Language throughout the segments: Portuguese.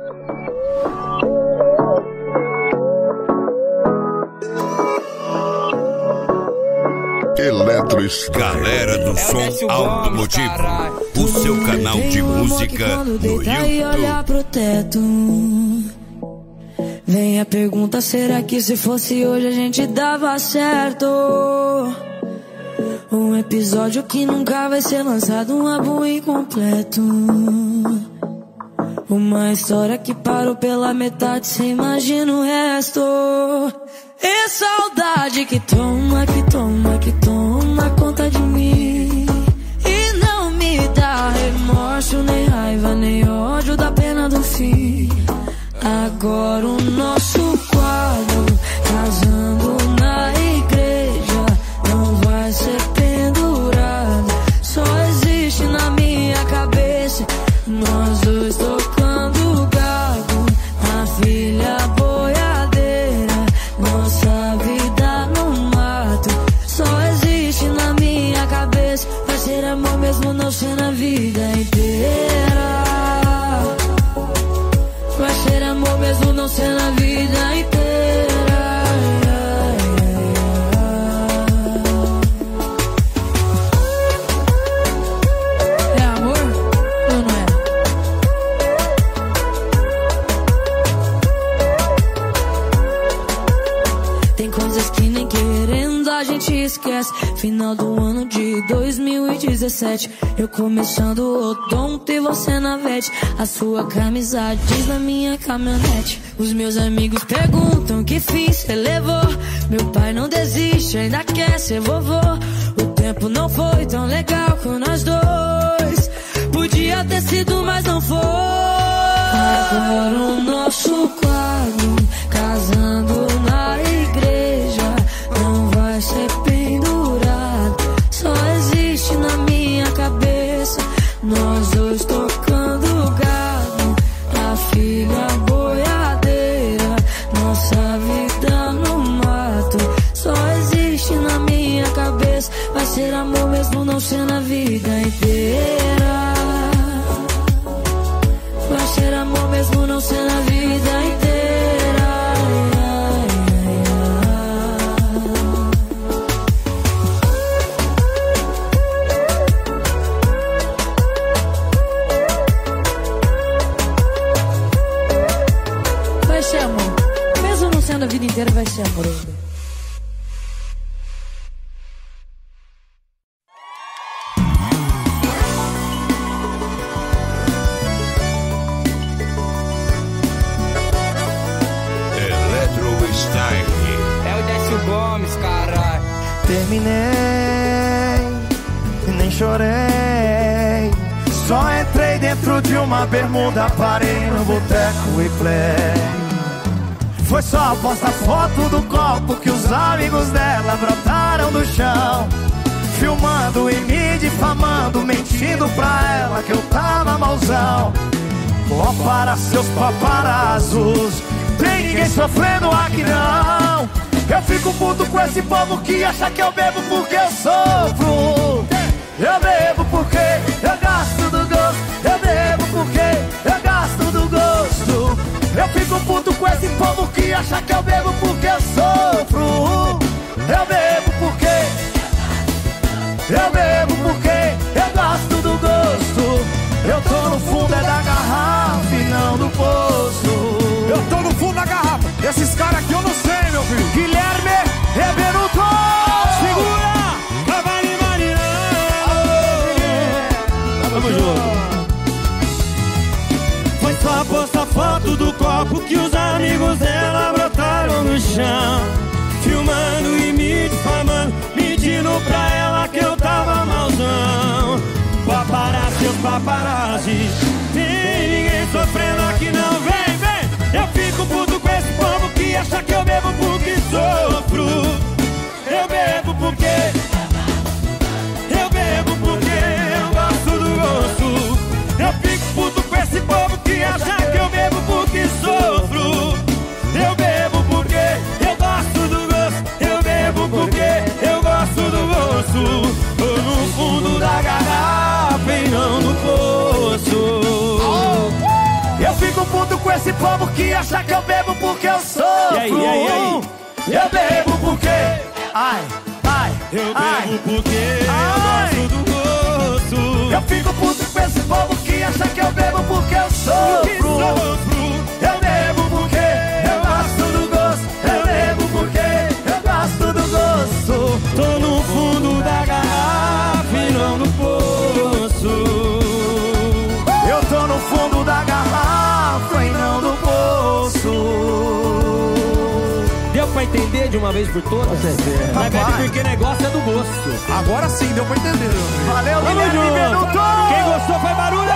Galera do som automotivo, o seu canal de música no YouTube. Vem a pergunta, será que se fosse hoje a gente dava certo? Um episódio que nunca vai ser lançado, um álbum incompleto. Uma história que parou pela metade, cê imagina o resto. E saudade que toma, que toma, que toma conta de mim. E não me dá remorso, nem raiva, nem ódio da pena do fim. Agora o nosso quadro, casando na igreja, não vai ser pendurado. Só existe na minha cabeça, nós dois tocando gado, a filha boiadeira, nossa vida no mato. Só existe na minha cabeça, vai ser amor mesmo não sendo a vida inteira. Vai ser amor mesmo não sendo a vida inteira. É amor ou não é? Tem coisas que nem querendo a gente esquece. Final do ano de 2017, eu começando o odonto e você na vete. A sua camisa diz na minha caminhonete. Os meus amigos perguntam que fim cê levou. Meu pai não desiste, ainda quer ser vovô. O tempo não foi tão legal com nós dois. Podia ter sido, mas não foi. Agora o nosso quadro, casando na igreja, não vai ser pendurado. Só existe na minha cabeça, nós dois tocando gado, a filha boiadeira, nossa vida no mato. Só existe na minha cabeça, vai ser amor mesmo não sendo a vida inteira. Vai ser amor mesmo não sendo a vida inteira. Vai ser amor, mesmo não sendo a vida inteira, vai ser amor ainda. Terminei e nem chorei. Só entrei dentro de uma bermuda, parei no boteco e play. Foi só postar foto do copo que os amigos dela brotaram do chão, filmando e me difamando, mentindo pra ela que eu tava malzão. Ó para seus paparazzos, tem ninguém sofrendo aqui não. Eu fico puto com esse povo que acha que eu bebo porque eu sofro. Eu bebo porque eu gosto do gosto. Eu bebo porque eu gosto do gosto. Eu fico puto com esse povo que acha que eu bebo porque eu sofro. Eu bebo porque eu gosto do gosto. Eu tô no fundo é da garrafa e não do poço. Eu tô no fundo da garrafa, esses caras aqui eu não sei, meu filho. Guilherme Reberuto, segura! Vai marinando. Tamo junto. Foi só postar foto do copo que os amigos dela brotaram no chão, filmando e me difamando, mentindo pra ela que eu tava malzão. Paparazzi, os paparazzi, tem ninguém sofrendo aqui não, vem, vem. Eu fico puto com esse povo que acha que eu bebo porque sofro. Eu bebo porque eu gosto do gosto. Eu fico puto com esse povo que acha que eu bebo porque sofro. Eu bebo porque eu gosto do gosto. Eu bebo porque eu gosto do gosto. Tô no fundo da garrafa e não no poço. puto com esse povo que acha que eu bebo porque eu sofro. E aí? Eu bebo porque... Ai, eu bebo porque eu gosto do gosto. Eu fico puto com esse povo que acha que eu bebo porque eu sofro. Eu bebo porque eu gosto do gosto. Eu bebo porque eu gosto do gosto. Tô no fundo da garrafa e não no poço. Eu tô no fundo da garrafa e não no poço. Deu pra entender de uma vez por todas? Com certeza. Mas bebe porque negócio é do gosto. Agora sim, deu pra entender. Valeu, Guilherme Benuto! Quem gostou faz barulho!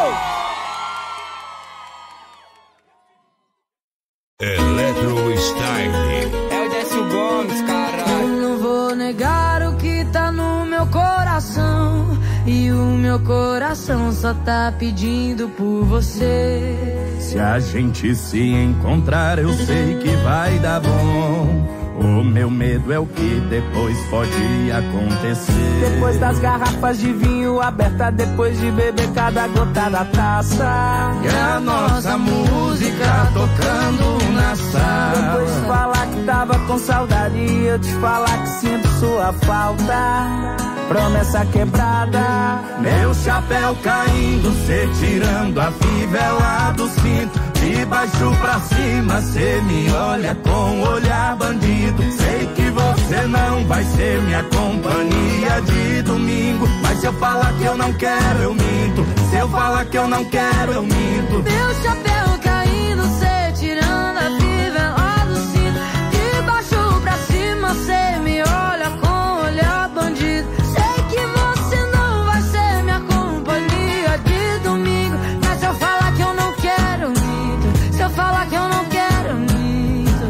Eletro Style. É o Décio Gomes, caralho. Eu não vou negar o que tá no meu coração. E o meu coração só tá pedindo por você. Se a gente se encontrar, eu sei que vai dar bom. O meu medo é o que depois pode acontecer. Depois das garrafas de vinho aberta, depois de beber cada gota da taça. E a nossa música tocando na sala. Depois de falar que tava com saudade e eu te falar que sinto sua falta. Promessa quebrada, meu chapéu caindo, cê tirando a fivela do cinto. De baixo pra cima, cê me olha com olhar bandido. Sei que você não vai ser minha companhia de domingo, mas se eu falar que eu não quero, eu minto. Se eu falar que eu não quero, eu minto. Meu chapéu caindo, cê tirando a fivela do cinto. De baixo pra cima, cê me olha com olhar bandido. Sei que você não vai ser minha companhia de domingo, mas se eu falar que eu não quero, eu minto. Se eu falar que eu não quero, eu minto.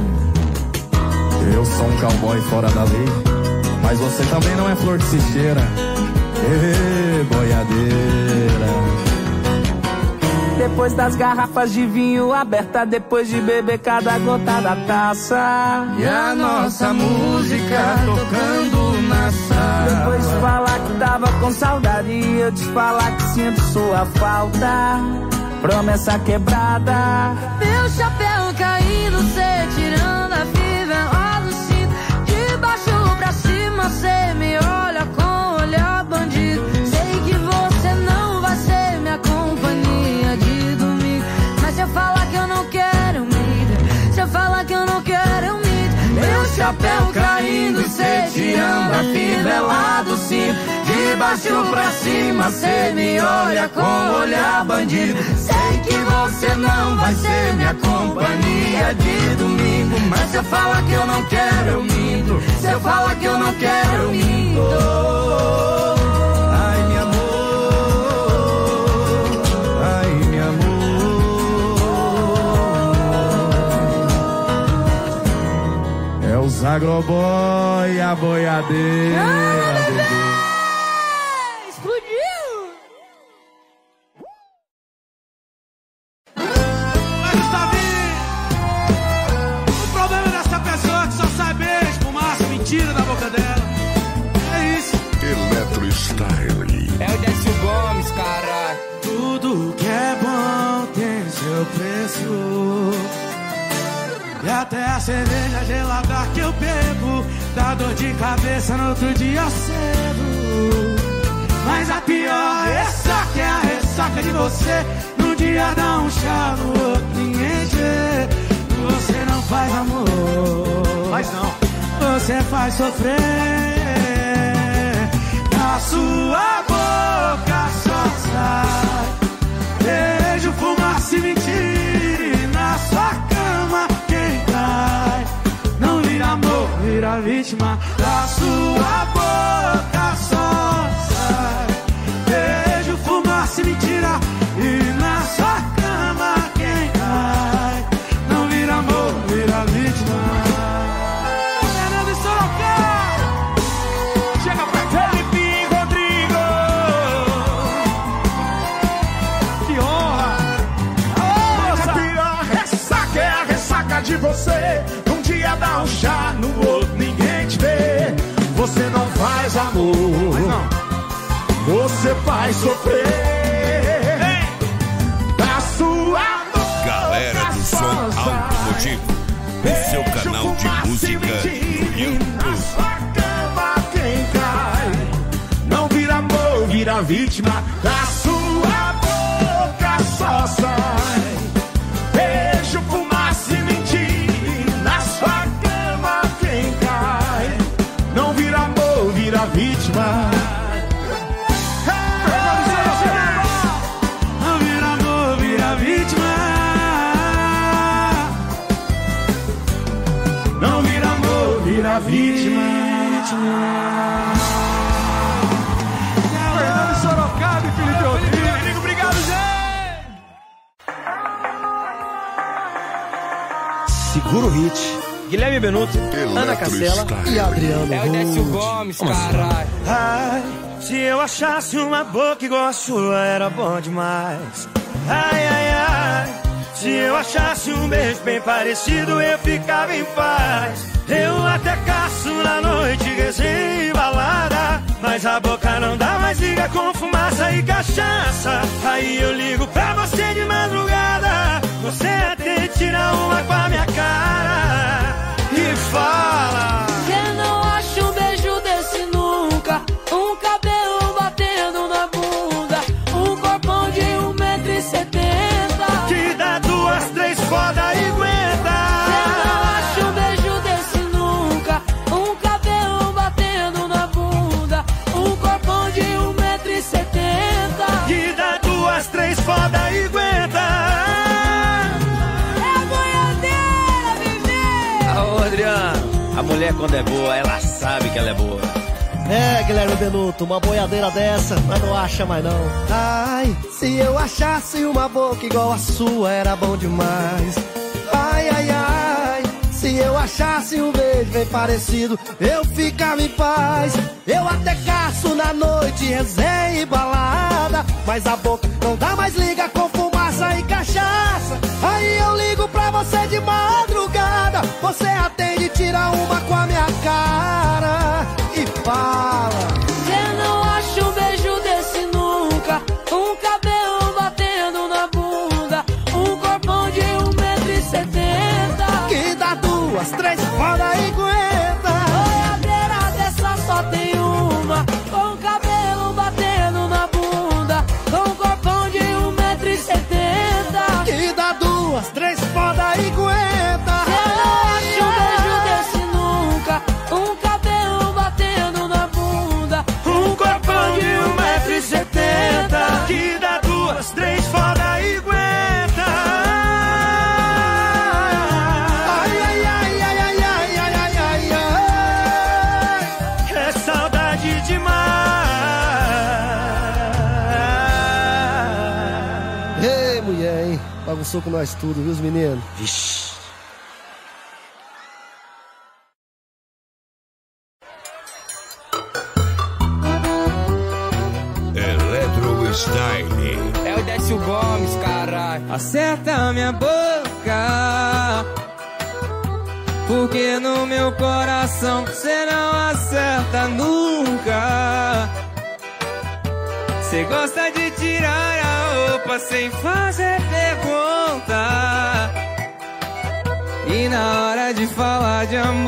Eu sou um cowboy fora da lei, mas você também não é flor que se cheira. Ê, boiadeira. depois das garrafas de vinho aberta, depois de beber cada gota da taça. E a nossa música tocando na sala. Depois de falar que tava com saudade e eu te falar que sinto sua falta. Promessa quebrada, meu chapéu caindo, cê tirando a fivela do cinto. De baixo pra cima, cê me olha com olhar bandido. Sei que você não vai ser minha companhia de domingo, mas se eu falar que eu não quero, eu minto. Se eu falar que eu não quero, eu minto. Meu chapéu caindo, cê tirando a fivela do cinto. De baixo pra cima, cê me olha com olhar bandido. Sei que você não vai ser minha companhia de domingo, mas se eu falar que eu não quero, eu minto. Se eu falar que eu não quero, eu minto. Ai, meu amor, ai, meu amor. É os agroboy, a boiadeira, bebê. Da boca dela. É isso. Eletro Style. É o Décio Gomes, caralho. Tudo que é bom tem seu preço. E até a cerveja gelada que eu bebo dá dor de cabeça no outro dia cedo. Mas a pior ressaca é a ressaca de você. Num dia dá um chá, no outro ninguém vê. Você não faz amor, mas não. Você faz sofrer. Na sua boca só sai beijo, fumaça e mentira. E na sua cama quem cai não vira amor, vira vítima. Da sua boca só sai beijo, fumaça e mentira. E na sua cama quem cai não vira amor, vira vítima. De você, um dia dá um chá, no outro ninguém te vê. Você não faz amor, mas não. Você faz sofrer. Da sua boca som automotivo, o seu canal de música no YouTube. Quem cai não vira amor, vira vítima. Da sua boca só sai beijo, fumaça e mentira. Na sua cama quem cai não vira amor, vira vítima. Não vira amor, vira vítima. Não vira amor, vira vítima. Fernando Sorocaba e Felipe Rodrigues. Obrigado, gente. Segura o hit. Guilherme Benuto, Ana Castela e Adriano. É o Décio Gomes, caralho. Ai, se eu achasse uma boca igual a sua, era bom demais. Ai, ai, ai, se eu achasse um beijo bem parecido, eu ficava em paz. Eu até caço na noite, resenha e balada, mas a boca não dá mais, liga com fumaça e cachaça. Aí eu ligo pra você de madrugada, você até tira uma com a minha cara e fala: Eu não acho um beijo desse nunca. Um cabelo batendo na bunda, um corpão de 1,70 m, que dá 2, 3 foda e aguenta. Eu não acho um beijo desse nunca. Um cabelo batendo na bunda, um corpão de 1,70 m, Que dá 2, 3 foda e aguenta. é a boiadeira, bebê. Ô, Adriano, a mulher quando é boa, ela sabe que ela é boa. É, Guilherme Benuto, uma boiadeira dessa, mas não acha mais não. Ai, se eu achasse uma boca igual a sua, era bom demais. Ai, ai, ai, se eu achasse um beijo bem parecido, eu ficava em paz. Eu até caço na noite, resenha e balada, mas a boca não dá mais, liga com fumaça e cachaça. Aí eu ligo pra você de madrugada, você atende, tira uma com a minha cara e fala: Eu não acho um beijo desse nunca. Um cabelo batendo na bunda, um corpão de 1,70 m, que dá 2, 3 foda e aguenta. boiadeira dessa só tem uma, com cabelo batendo na bunda, com corpão de 1,70 m. Que dá 2, 3 foda e aguenta. Eu não acho um beijo desse nunca. Um cabelo batendo na bunda, Um corpão de 1,70 m, que dá 2, 3 foda e aguenta. Ai, ai, ai, ai, ai, ai, ai, ai, ai. É saudade demais. Ei, mulher, hein? Bagunçou com nós tudo, viu, os meninos? Vixe. Eletro Style. É o Décio Gomes, caralho. Acerta minha boca, porque no meu coração você não acerta nunca. Você gosta de tirar a roupa sem fazer pergunta, e na hora de falar de amor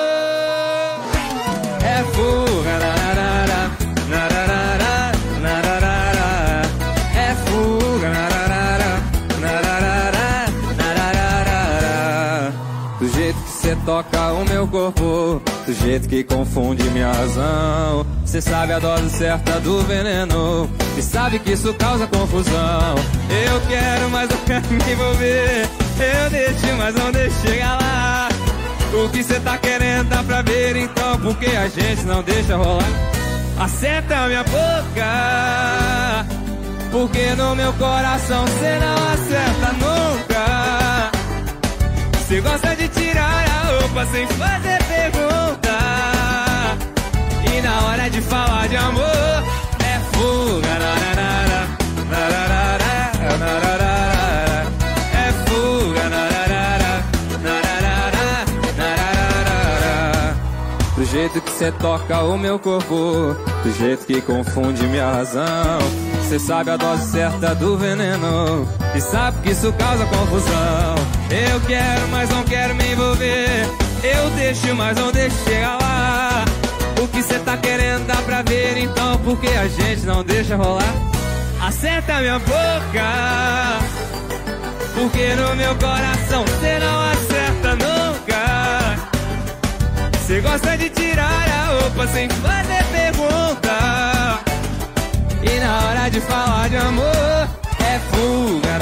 é fuga, nararara, nararara, nararara. É fuga, nararara, nararara, nararara. Do jeito que cê toca o meu corpo, do jeito que confunde minha razão. Cê sabe a dose certa do veneno e sabe que isso causa confusão. Eu quero, mas não quero me envolver. Eu deixo, mas não deixo chegar lá. O que cê tá querendo dá pra ver, então por que a gente não deixa rolar? Acerta minha boca, porque no meu coração cê não acerta nunca. Cê gosta de tirar a roupa sem fazer pergunta, e na hora de falar de amor é fuga, nararara, nararara, nararara. É fuga, nararara, nararara, nararara. Do jeito que cê toca o meu corpo, do jeito que confunde minha razão. Cê sabe a dose certa do veneno e sabe que isso causa confusão. Eu quero, mas não quero me envolver. Eu deixo, mas não deixo chegar lá. O que cê tá querendo dá pra ver, então por que a gente não deixa rolar? Acerta minha boca, porque no meu coração cê não acerta nunca. Cê gosta de tirar a roupa sem fazer pergunta, e na hora de falar de amor é fuga.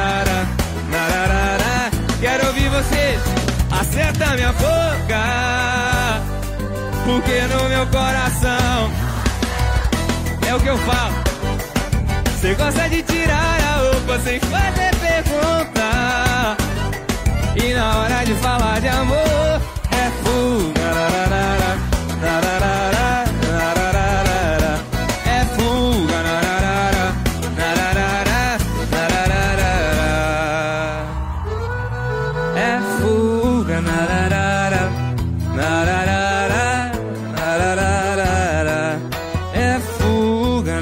Quero ouvir vocês. Acerta minha boca, porque no meu coração é o que eu falo. Cê gosta de tirar a roupa sem fazer pergunta, e na hora de falar de amor é fuga. É fuga. É fuga. É fuga.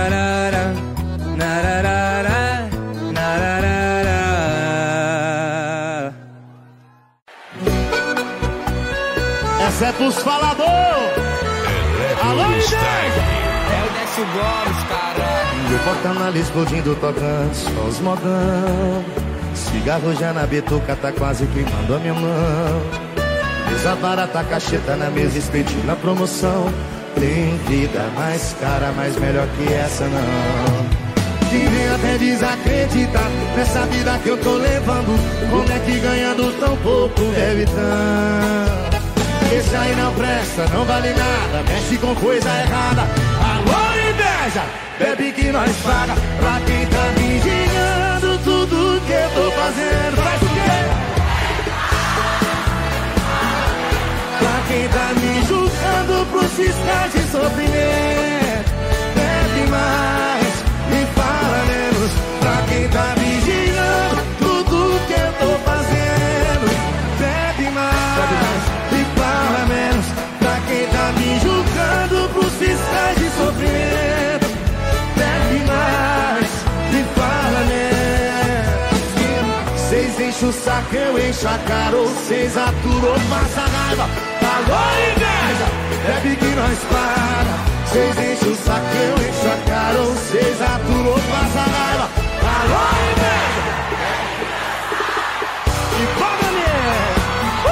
Essa é pros falador. Alô, Inês! É o Décio Gomes, caralho. O porta-malas explodindo, tocando só os modão. Cigarro já na betuca, tá quase queimando a minha mão. Mesa barata, cacheta na mesa, espetinho na promoção. Tem vida mais cara, mais melhor que essa não. Quem vem até desacreditar nessa vida que eu tô levando. Como é que ganhando tão pouco deve tanto? Esse aí não presta, não vale nada, mexe com coisa errada. Alô, inveja, bebe que nós paga. Pra quem tá vigiando tudo que eu tô fazendo. Faz o quê? Pra quem tá me julgando pros fiscais de sofrimento. Bebe mais e fala menos. Pra quem tá vigiando tudo que eu tô fazendo. Bebe mais e fala menos. Pra quem tá me julgando pros fiscais de sofrimento. Bebe mais e fala menos. Cês enchem o saco, eu encho a cara. Ou cês aturam, passa raiva. Alô, inveja, bebe que nós paga. Cês enchem o saco, eu encho a cara. Ou cês aturam, passa raiva. Alô, inveja. E palma mesmo.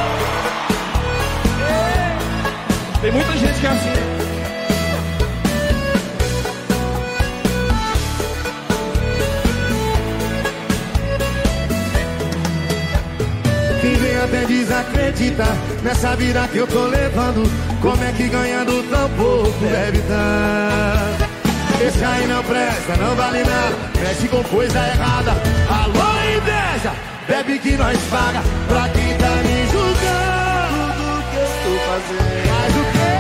Tem muita gente que é assim. Quem vem até desacreditar nessa vida que eu tô levando. Como é que ganhando tão pouco deve dar? Esse aí não presta, não vale nada, mexe com coisa errada. Alô, inveja, bebe que nós paga. Pra quem tá me julgando tudo que eu tô fazendo. Faz o quê?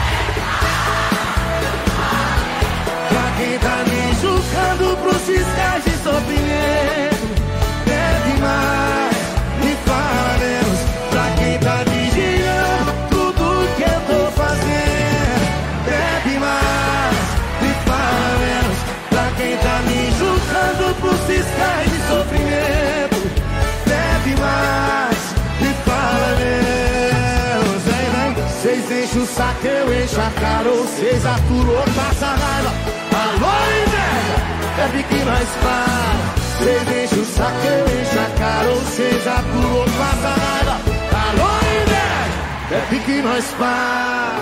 Pra quem tá me julgando pros fiscais de sofrimento. Bebe mais e fala menos. Pra quem tá vigiando tudo que eu tô fazendo. Bebe mais e fala menos. Pra quem tá me julgando pros fiscais de sofrimento. Bebe mais e fala menos. Vem, vem. Cês enchem o saco, eu encho a cara. Ou cês aturam, passa raiva. Alô, inveja, bebe que nós para. Cês enchem o saco, eu encho a cara. Ou cês aturam, passa raiva. Alô, inveja, bebe que nós para.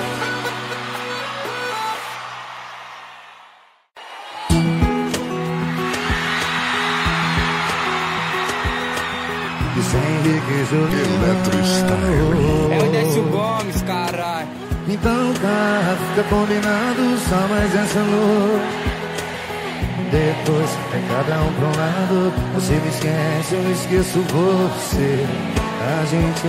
É o Décio Gomes, caralho. Então tá, fica combinado só mais essa noite. Depois é cada um pra um lado. Você me esquece, eu esqueço você. A gente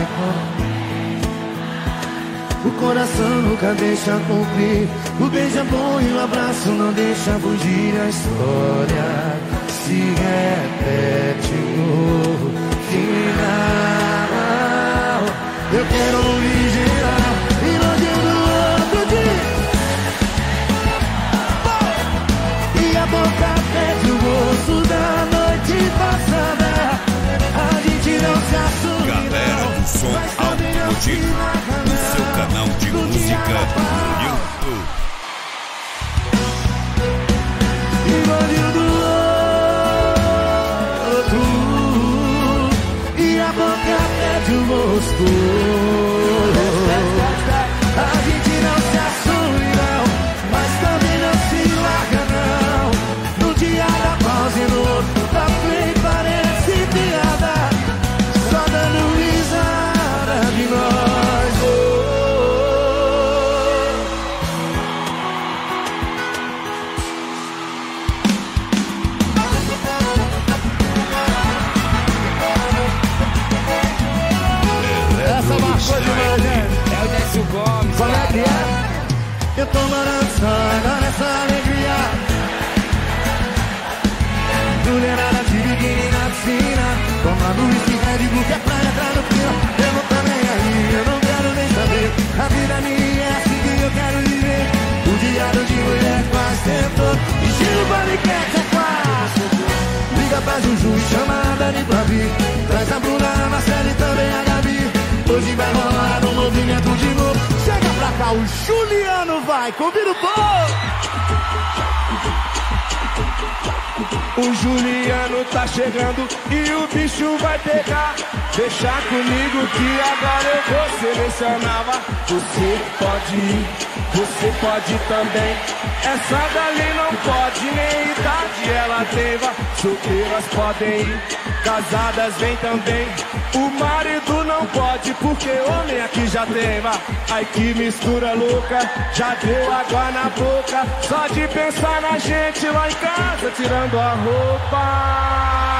o coração nunca deixa cumprir. O beijo é bom e o abraço não deixa fugir. A história se repete no final. Eu quero o original e não do outro dia. E a boca perde o gosto da noite passada. A gente não se assume. Galera do som automotivo, no seu canal de música no YouTube. E bandido do outro, e a boca pede o rosto. A gente não se assume não, mas também não se larga não. No dia da pausa e no outro da frente parece piada, só dando risada de nós. Essa marcou demais, né? É o Décio Gomes. Qual é que é? Eu tô morando só nessa alegria. Mulherada de biquíni na piscina, tomando whisky Red Bull que é pra entrar no clima. Eu não tô nem aí, eu não quero nem saber. A vida minha é assim que eu quero viver. O diário de mulher quase tentou. E Giro Baliquete é quase. Liga pra Juju e chama a Dani pra vir. Traz a Bruna, a Marcela e também a Gabi. Hoje vai rolar um movimento de novo. Chega pra cá, o Juliano vai, convida o povo. O Juliano tá chegando e o bicho vai pegar. Deixa comigo que agora eu vou selecionar. Você pode ir, você pode também. Essa dali não pode, nem idade ela tem. Solteiras podem ir, casadas vem também. O marido não pode, porque homem aqui já tem. Ai que mistura louca, já deu água na boca. Só de pensar na gente lá em casa, tirando a roupa.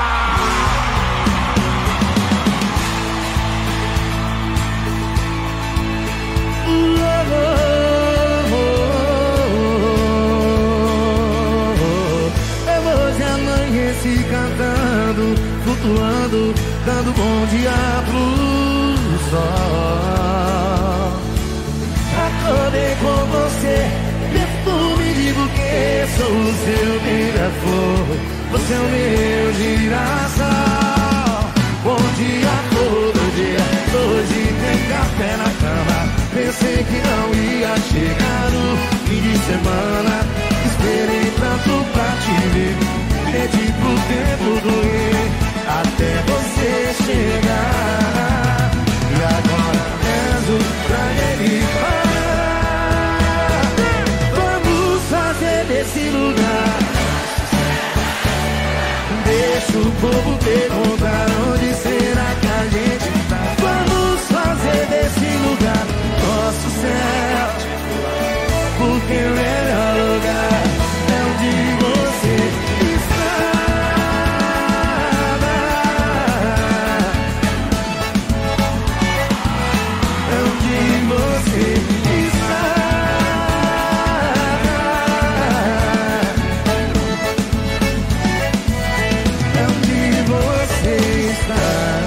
Se cantando, flutuando, dando bom dia pro sol. Acordei com você, perfume de buquê. Sou o seu beija-flor, você é o meu girassol. Bom dia todo dia, hoje tem café na cama. Pensei que não ia chegar no fim de semana. Esperei tanto pra te ver, pedi pro tempo doer até você chegar. E agora rezo pra ele parar. Vamos fazer desse lugar. Deixa o povo perguntar onde será que a gente tá. Vamos fazer desse lugar nosso céu, porque o melhor lugar é onde você está. É onde você está. É onde você está.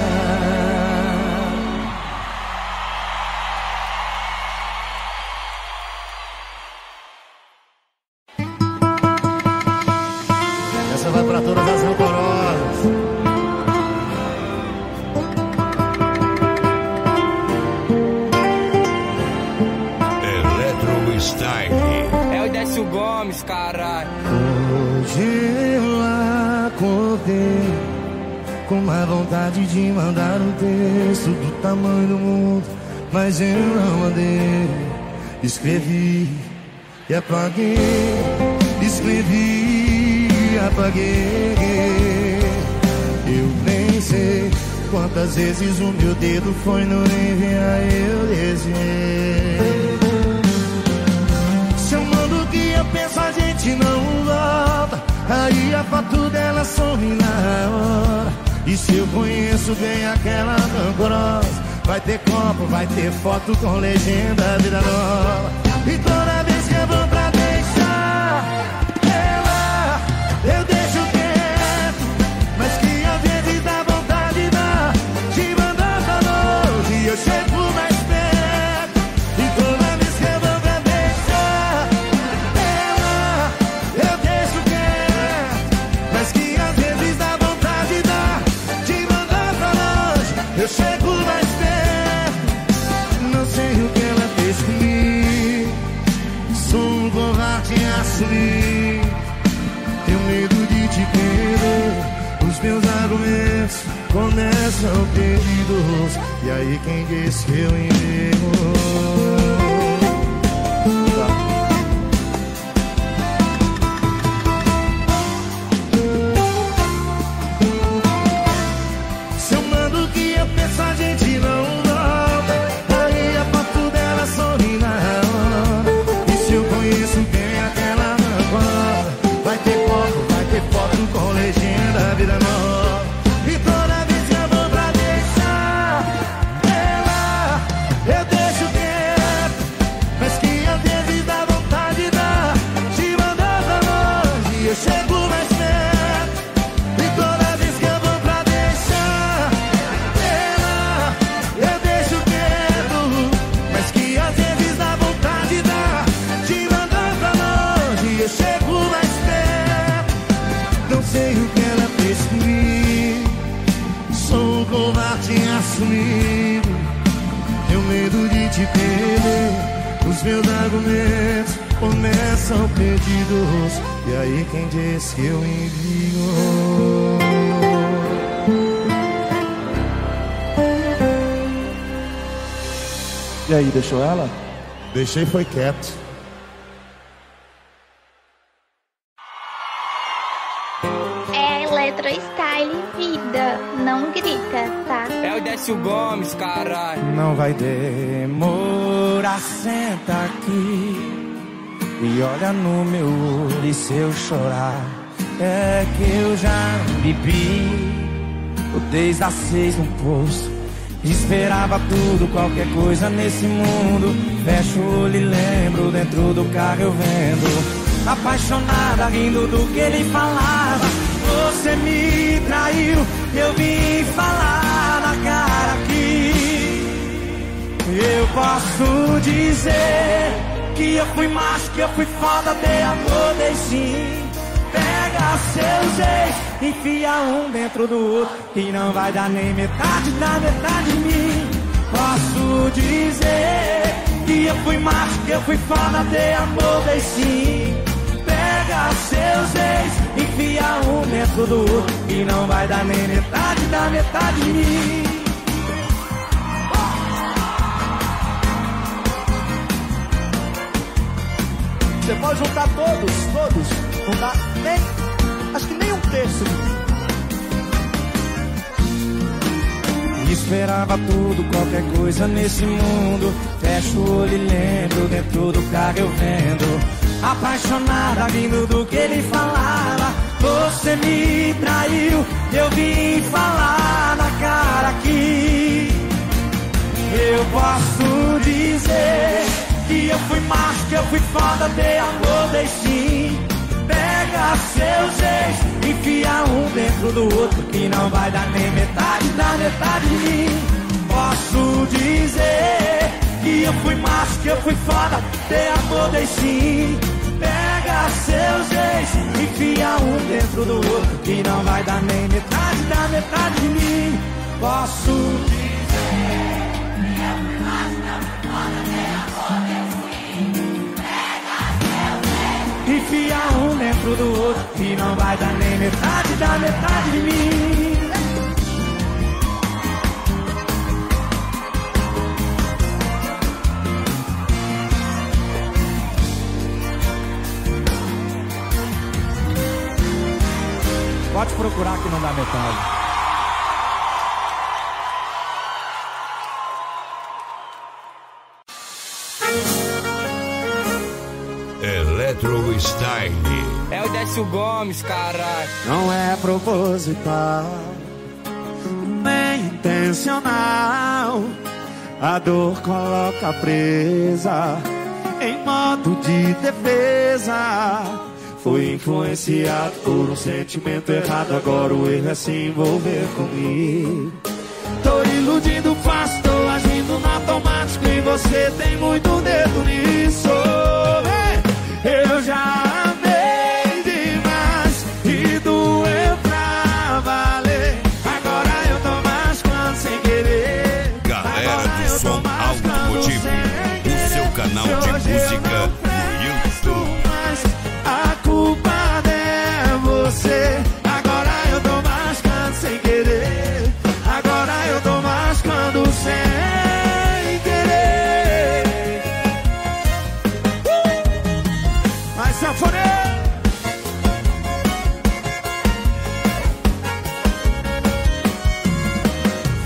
Essa vai pra todas as rancorosas. Eletro Style. É o Décio Gomes, caralho. Hoje eu acordei com uma vontade de mandar um texto do tamanho do mundo, mas eu não mandei. Escrevi e apaguei, escrevi e apaguei. Eu nem sei quantas vezes o meu dedo foi no enviar, eu desenhei. Se eu mando o que eu penso, a gente não volta. Aí a foto dela some na hora. E se eu conheço bem aquela rancorosa, vai ter copo, vai ter foto com legenda vida nova. E toda vez que eu vou pra deixar ela, eu deixo quieto, mas que às vezes dá vontade de mandar pra longe e eu chego mais perto. E toda vez que eu vou pra deixar ela, eu deixo quieto, mas que às vezes dá vontade de mandar pra longe. eu chego mais perto. Não sei o que ela fez comigo, sou um covarde em assumir. Tenho medo de te perder, os meus argumentos começam perdidos. E aí quem disse que eu envigo? Tenho medo de te perder, os meus argumentos começam perdidos. E aí quem diz que eu envio? E aí, deixou ela? Deixei, foi quieto. É Eletro Style Vida, não grita, tá? É o Décio Gomes, caralho. Não vai demorar, senta aqui e olha no meu olho. E se eu chorar, é que eu já bebi. Desde as 6 no posto, esperava tudo, qualquer coisa nesse mundo. Fecho o olho e lembro, dentro do carro eu vendo, apaixonada, rindo do que ele falava. Você me traiu, eu vim falar na cara aqui. Eu posso dizer que eu fui macho, que eu fui foda, dei amor, dei sim. Pega seus ex, enfia um dentro do outro, e não vai dar nem metade da metade de mim. Posso dizer que eu fui macho, que eu fui foda, dei amor, dei sim. Pega seus ex, enfia um dentro do outro, e não vai dar nem metade da metade de mim. Você pode juntar todos, não dá nem, acho que nem um terço. Esperava tudo, qualquer coisa nesse mundo. Fecho o olho e lembro, dentro do carro eu vendo, apaixonada, vindo do que ele falava. Você me traiu, eu vim falar na cara aqui. Eu posso dizer que eu fui macho, que eu fui foda, dei amor, dei sim. Pega seus ex, enfia um dentro do outro, que não vai dar nem metade da metade de mim. Posso dizer que eu fui macho, que eu fui foda, dei amor, dei sim. Pega seus ex, enfia um dentro do outro, que não vai dar nem metade da metade de mim. Posso dizer que eu fui macho, que eu fui foda, dei amor, dei sim. Pega seus ex, enfia um dentro do outro, que não vai dar nem metade da metade de mim. Pode procurar que não dá metade. Eletro Style. É o Décio Gomes, caralho. Não é proposital, nem intencional. A dor coloca presa em modo de defesa. Fui influenciado por um sentimento errado, agora o erro é se envolver comigo. Tô iludindo fácil, tô agindo no automático, e você tem muito dedo nisso. Eu já amei demais e doeu pra valer. Agora eu tô machucando sem querer.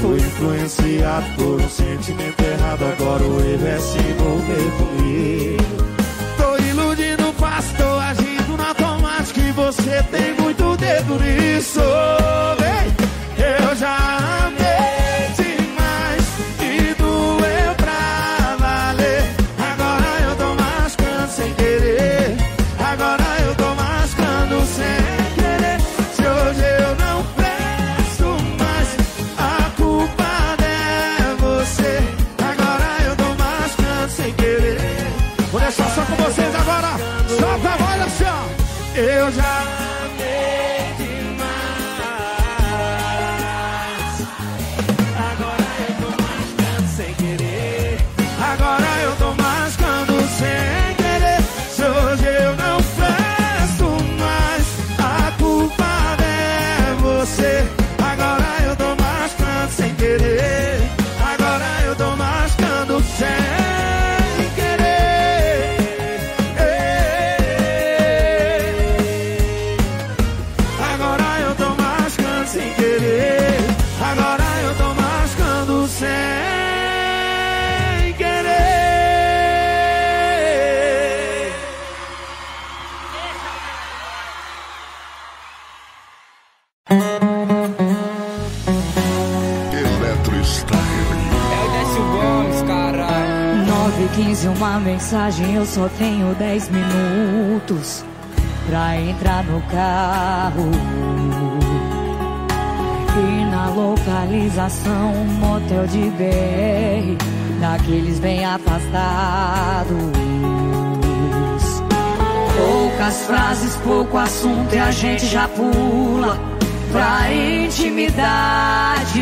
Fui influenciado por um sentimento errado, agora o erro é se envolver comigo. Tô iludindo fácil, tô agindo no automático e você tem muito dedo nisso. Eu já amei demais e doeu pra valer. Agora eu tô machucando sem querer. Agora eu tô machucando sem querer. Se hoje eu não presto mais, a culpa é você. Agora eu tô machucando sem querer. Vou deixar só com vocês agora. Só pra voz assim, ó. Eu já amei demais. Agora eu tô machucando sem querer. Agora eu tô machucando sem querer. Se hoje eu não presto mais, a culpa é você. Agora eu tô machucando sem querer. Agora eu tô machucando sem querer. Agora eu tô machucando sem querer. Agora eu tô machucando sem querer. Eletro Style. É o Décio Gomes, caralho. 9h15, uma mensagem, eu só tenho 10 minutos pra entrar no carro. E na localização, um motel de BR, daqueles bem afastados. Poucas frases, pouco assunto e a gente já pula pra intimidade.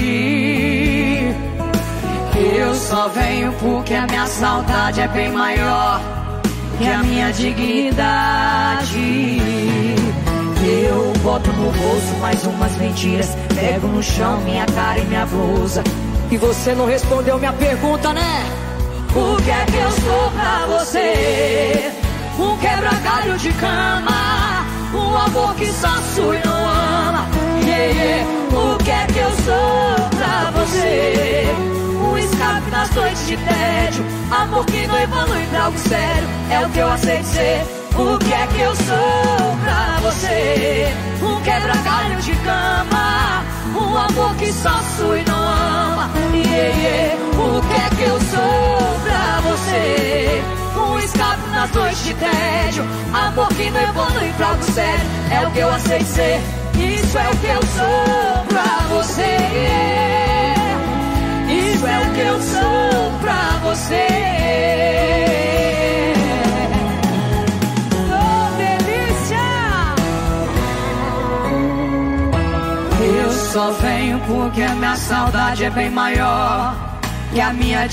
Eu só venho porque a minha saudade é bem maior que a minha dignidade. Eu boto no bolso mais umas mentiras, pego no chão minha cara e minha blusa. E você não respondeu minha pergunta, né? O que é que eu sou pra você? Um quebra-galho de cama, um amor que só sua e não ama. Yeah, yeah. O que é que eu sou pra você? Um escape nas noites de tédio, amor que não evolui pra algo sério, é o que eu aceito ser. O que é que eu sou pra você? Um quebra-galho de cama, um amor que só sua e não ama. Yeah, yeah. O que é que eu sou pra você? Um escape nas noites de tédio, amor que não evolui pra algo sério, é o que eu aceito ser. Isso é o que eu sou pra você. Isso é o que eu sou pra você. Oh, delícia! Eu só venho porque a minha saudade é bem maior que a minha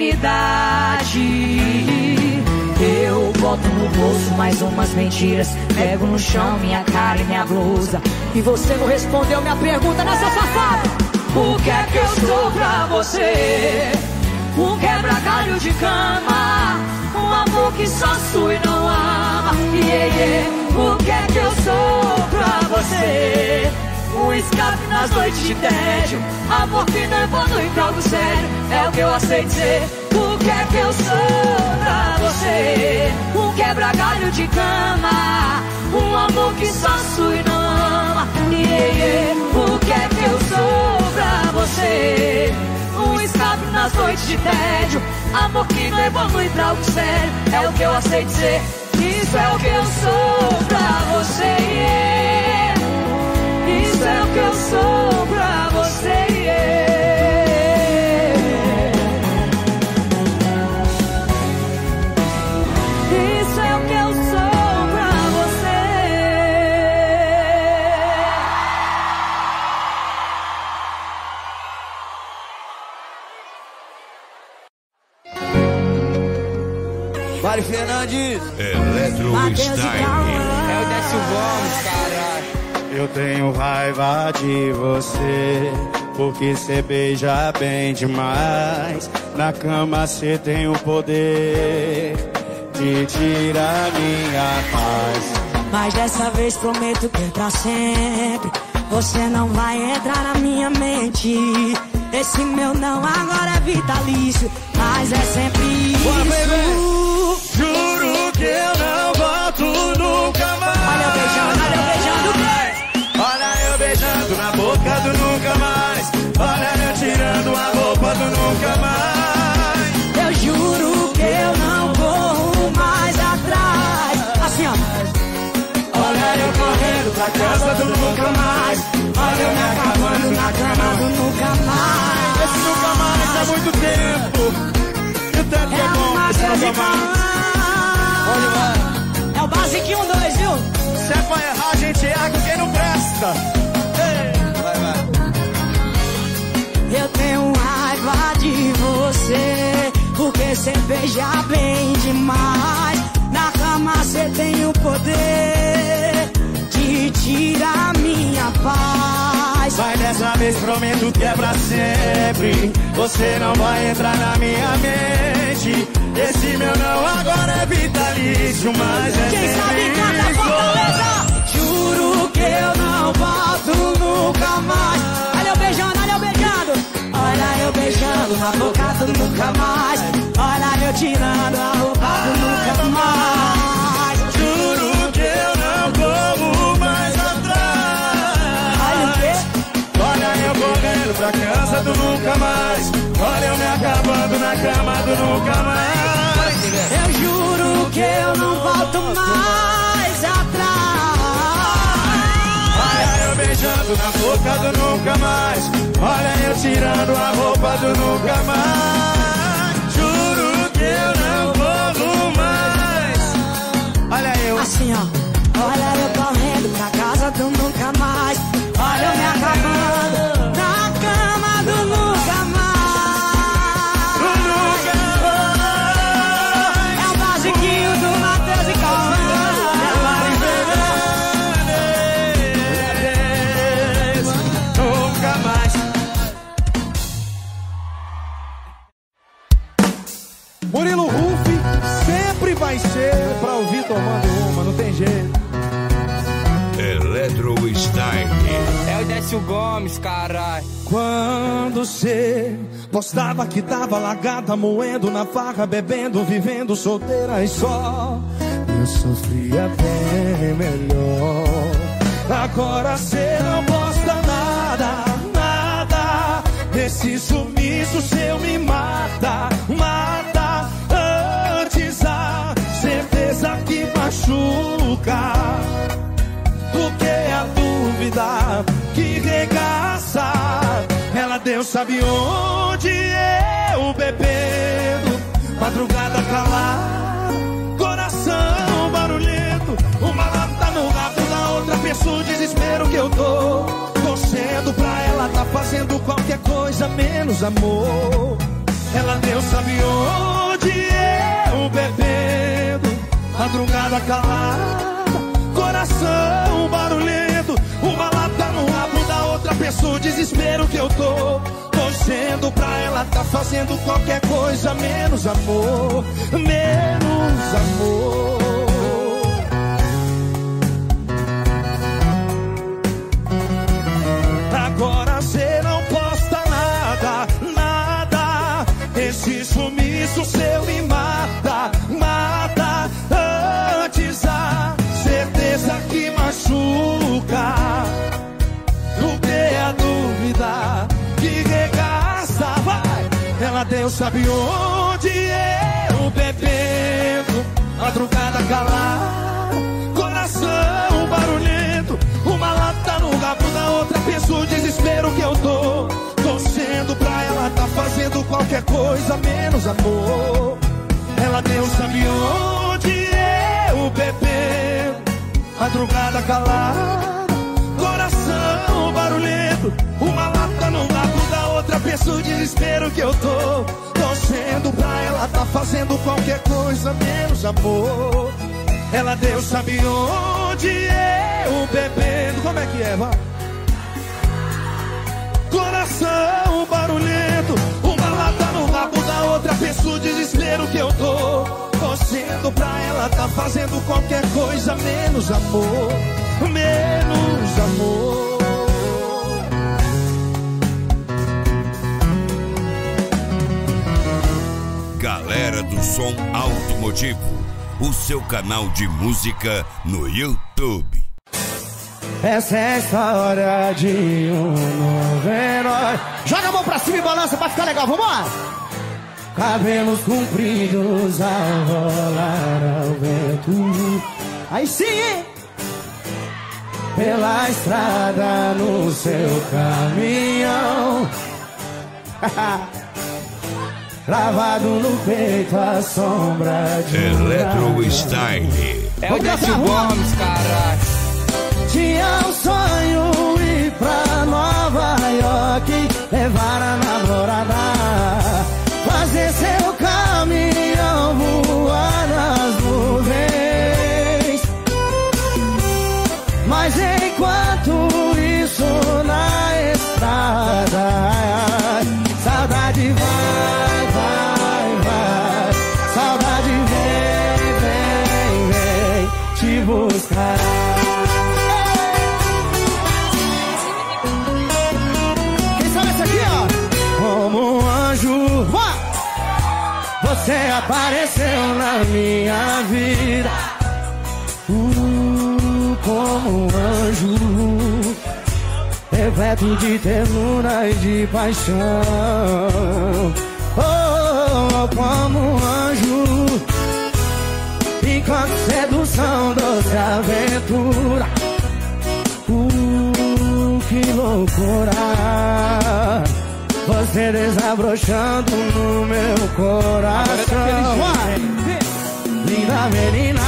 dignidade. Eu boto no bolso mais umas mentiras, pego no chão minha cara e minha blusa. E você não respondeu minha pergunta nessa safada. O que é que eu sou pra você? Um quebra-galho de cama, um amor que só sua e não ama. Yeah, yeah. O que é que eu sou pra você? Um escape nas noites de tédio, amor que não evolui pra algo sério, é o que eu aceito ser. O que é que eu sou pra você? Um quebra-galho de cama, um amor que só sua e não ama. Yeah, yeah. O que é que eu sou pra você? Um escape nas noites de tédio, amor que não evolui pra algo sério, é o que eu aceito ser. Isso é o que eu sou pra você. Yeah. Isso é o que eu sou pra você. Yeah. Isso é o que eu sou pra você. Mário Fernandes. Eletro Style. É o Décio Gomes, caralho. Eu tenho raiva de você, porque cê beija bem demais. Na cama cê tem o poder de tirar minha paz. Mas dessa vez prometo que é pra sempre. Você não vai entrar na minha mente. Esse meu não agora é vitalício, mas é sempre isso. Bora, baby. Juro que eu não volto nunca mais. Olha eu beijando, olha eu beijando o quê? Olha eu beijando na boca do nunca mais. Olha eu tirando a roupa do nunca mais. Eu juro que eu não corro mais atrás. Assim ó. Olha eu correndo pra casa do nunca mais. Olha eu me acabando na cama do nunca mais. Esse nunca mais há muito tempo. E o tanto é bom que nunca mais. É o basiquinho 2, viu? Se é pra errar, a gente erra com quem não presta. Ei. Vai, vai. Eu tenho raiva de você, porque cê beija bem demais. Na cama cê tem o poder de tirar minha paz. Mas dessa vez prometo que é pra sempre. Você não vai entrar na minha mente. Esse meu não agora é vitalício, mas é quem sempre sabe canta Fortaleza. Juro que eu não volto nunca mais. Olha eu beijando, olha eu beijando. Olha eu beijando na boca do nunca mais. Olha eu tirando a roupa do nunca mais. Juro que eu não corro mais atrás. Olha o quê? Olha eu correndo pra casa do nunca mais. Olha eu me acabando na cama do nunca mais. Eu juro que eu não volto mais atrás. Olha eu beijando na boca do nunca mais. Olha eu tirando a roupa do nunca mais. Juro que eu não corro mais. Olha eu assim ó. Olha eu correndo pra casa do nunca mais. Olha eu me acabando na cama do nunca mais. É o basiquinho do Matheus e Calma. Nunca mais. Murilo Rufi sempre vai ser pra ouvir tomando uma, não tem jeito. Eletro Style. É o Décio Gomes, caralho. Quando cê postava que tava largada, moendo na farra, bebendo, vivendo solteira e só, eu sofria bem melhor. Agora cê não posta nada, nada. Esse sumiço seu me mata, mata. Antes a certeza que machuca do que a dúvida que regaça. Ela Deus sabe onde eu bebendo, madrugada calada, coração barulhento, uma lata no rabo da outra pessoa, o desespero que eu tô torcendo pra ela, tá fazendo qualquer coisa menos amor. Ela Deus sabe onde eu bebendo, madrugada calada, coração barulhento, uma lata no rabo da outra pessoa, o desespero que eu tô torcendo pra ela, tá fazendo qualquer coisa menos amor, menos amor. Agora cê não posta nada, nada. Esse sumiço seu me mata, mata. Antes a certeza que machuca do que a dúvida que regaça. Vai! Ela Deus sabe onde eu bebendo, madrugada calada, coração barulhento, uma lata no rabo da outra pessoa, o desespero que eu tô torcendo pra ela, tá fazendo qualquer coisa menos amor. Ela Deus sabe onde eu bebendo, madrugada calada, coração barulhento, uma lata no rabo da outra pessoa, o desespero que eu tô torcendo pra ela, tá fazendo qualquer coisa menos amor. Ela Deus sabe onde eu bebendo. Como é que é, vai? Coração barulhento, uma lata no rabo da outra pessoa, o desespero que eu tô torcendo pra ela, tá fazendo qualquer coisa menos amor, menos amor. Galera do Som Automotivo, o seu canal de música no YouTube. Essa é a história de um novo herói. Joga a mão pra cima e balança pra ficar legal, vambora! Cabelos compridos ao rolar ao vento. Aí sim, hein? Pela estrada no seu caminhão. Gravado no peito a sombra de Eletro Style. É o Décio Gomes, caralho. Tinha um sonho ir pra Nova York, levar a namorada, fazer seu caminhão voar nas nuvens. Mas enquanto isso na estrada, saudade vai, vai, vai. Saudade vem, vem, vem te buscar. Como um anjo, você apareceu na minha vida. Como um anjo, repleto de ternura e de paixão. Oh, como um anjo, enquanto sedução, doce aventura. Que loucura, você desabrochando no meu coração. Linda menina,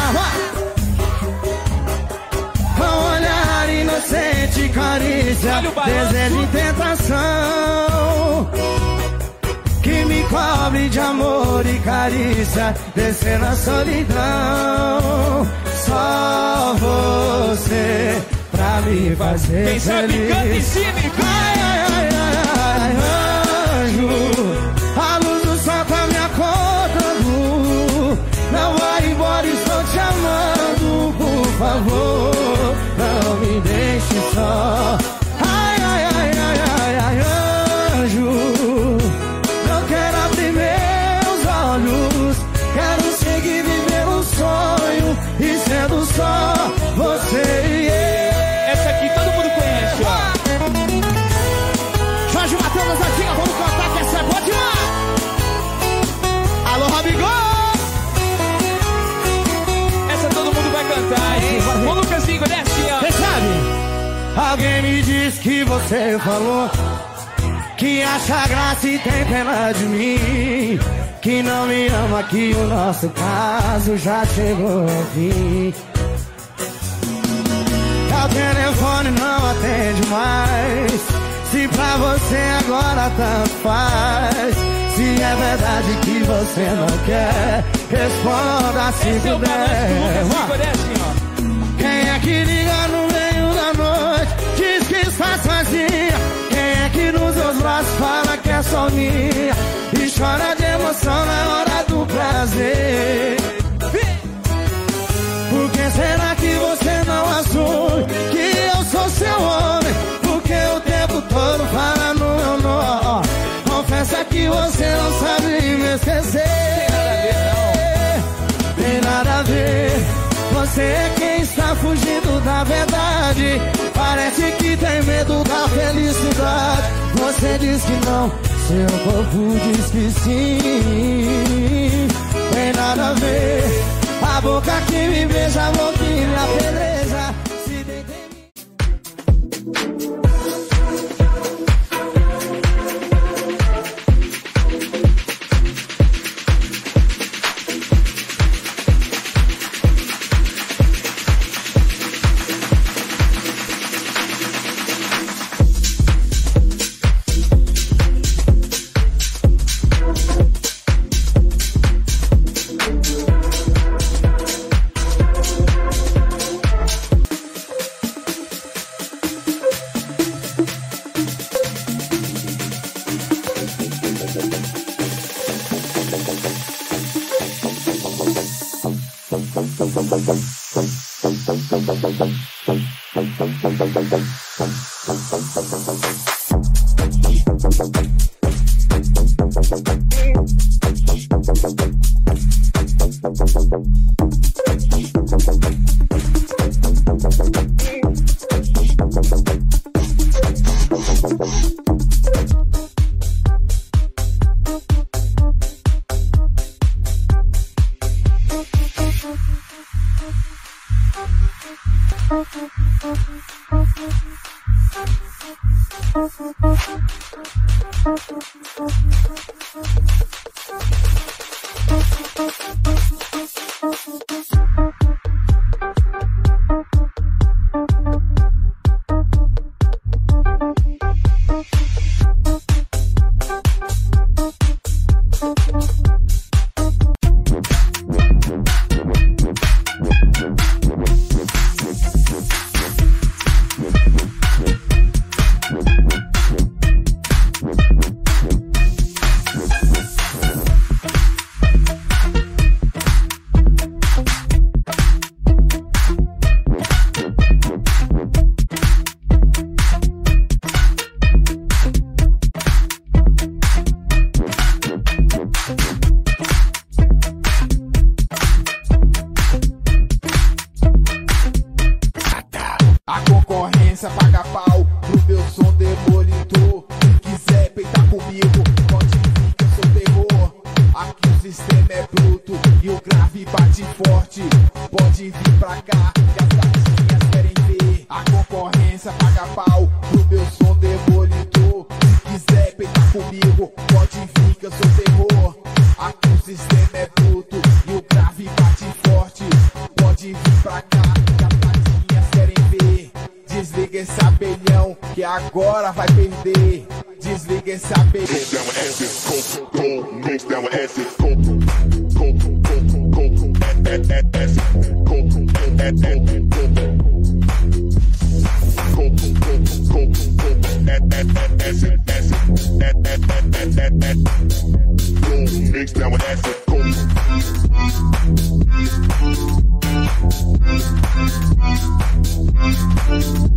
com olhar inocente, carícia, desejo e tentação, que me cobre de amor e carícia, descer na solidão. Só você pra me fazer quem sabe feliz. canta em cima, ai, ai, ai, ai, anjo, a luz do sol tá me acordando. Não vai embora, estou te amando. Por favor, não me deixe só. Ai, ai, ai, ai, ai, ai, anjo, não quero abrir meus olhos, quero seguir viver um sonho e sendo só você e eu. Essa aqui todo mundo conhece, ó. Jorge Matheus, Zatinha, vamos cantar que essa é boa demais. Alô, Robigol! Essa todo mundo vai cantar, hein? Ô, Lucasinho, desce, ó. Quem sabe? Alguém me disse que você falou que acha graça e tem pena de mim, que não me ama, que o nosso caso já chegou ao fim. O telefone não atende mais, se pra você agora tanto faz. Se é verdade que você não quer, responda se puder. Quem é que liga no meio da noite, diz que está sozinha? Quem é que nos seus braços fala que é só minha e chora de emoção na hora do prazer? Por que será que você não assume que eu sou seu homem? Porque o tempo todo fala no meu nome. Confessa que você não sabe me esquecer. Tem nada a ver. Você é quem está fugindo da verdade. Parece que tem medo da felicidade. Você diz que não, seu corpo diz que sim. Tem nada a ver. A boca que me beija, a boca que me apedreja. Se deita em mim. Paga pau pro meu som demolitor. Se quiser peitar comigo, pode vir que eu sou terror. Aqui o sistema é bruto e o grave bate forte. Pode vir pra cá que as gatinhas querem ver. A concorrência paga pau pro meu som demolitor. Se quiser peitar comigo, pode vir que eu sou terror. Aqui o sistema é bruto e o grave bate forte. Pode vir pra cá que as gatinhas querem ver. Desliga esse abelhão que agora vai perder. Desliga esse abelhão. Mix down with acid.